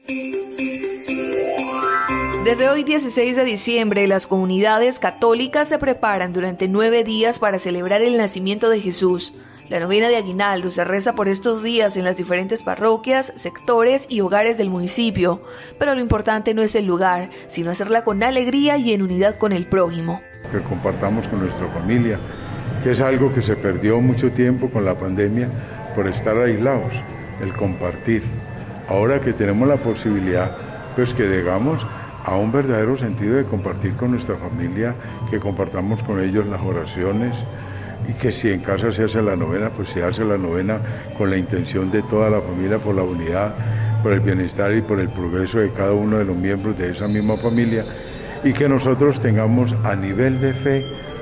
Desde hoy 16 de diciembre, las comunidades católicas se preparan durante 9 días para celebrar el nacimiento de Jesús. La novena de Aguinaldo se reza por estos días en las diferentes parroquias, sectores y hogares del municipio. Pero lo importante no es el lugar, sino hacerla con alegría y en unidad con el prójimo. Que compartamos con nuestra familia, que es algo que se perdió mucho tiempo con la pandemia por estar aislados, el compartir. Ahora que tenemos la posibilidad, pues que llegamos a un verdadero sentido de compartir con nuestra familia, que compartamos con ellos las oraciones y que si en casa se hace la novena, pues se hace la novena con la intención de toda la familia por la unidad, por el bienestar y por el progreso de cada uno de los miembros de esa misma familia y que nosotros tengamos a nivel de fe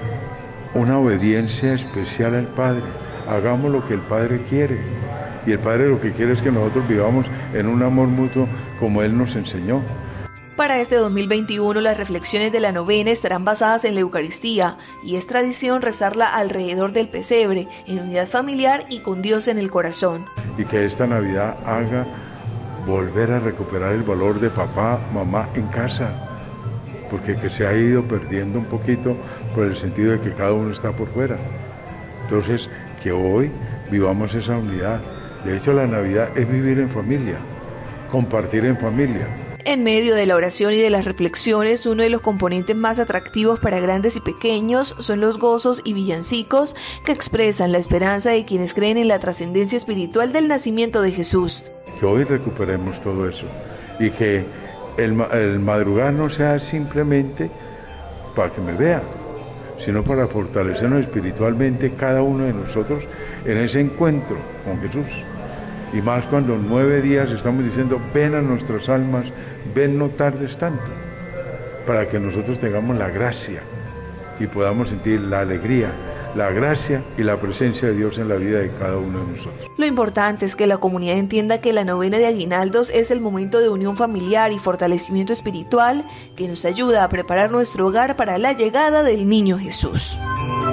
una obediencia especial al Padre. Hagamos lo que el Padre quiere y el Padre lo que quiere es que nosotros vivamos en un amor mutuo como Él nos enseñó. Para este 2021, las reflexiones de la novena estarán basadas en la Eucaristía y es tradición rezarla alrededor del pesebre, en unidad familiar y con Dios en el corazón. Y que esta Navidad haga volver a recuperar el valor de papá, mamá en casa, porque que se ha ido perdiendo un poquito por el sentido de que cada uno está por fuera. Entonces, que hoy vivamos esa unidad. De hecho, la Navidad es vivir en familia, compartir en familia. En medio de la oración y de las reflexiones, uno de los componentes más atractivos para grandes y pequeños son los gozos y villancicos que expresan la esperanza de quienes creen en la trascendencia espiritual del nacimiento de Jesús. Que hoy recuperemos todo eso y que el madrugar no sea simplemente para que me vea, sino para fortalecernos espiritualmente cada uno de nosotros en ese encuentro con Jesús. Y más cuando 9 días estamos diciendo, ven a nuestras almas, ven, no tardes tanto, para que nosotros tengamos la gracia y podamos sentir la alegría, la gracia y la presencia de Dios en la vida de cada uno de nosotros. Lo importante es que la comunidad entienda que la novena de Aguinaldos es el momento de unión familiar y fortalecimiento espiritual que nos ayuda a preparar nuestro hogar para la llegada del niño Jesús.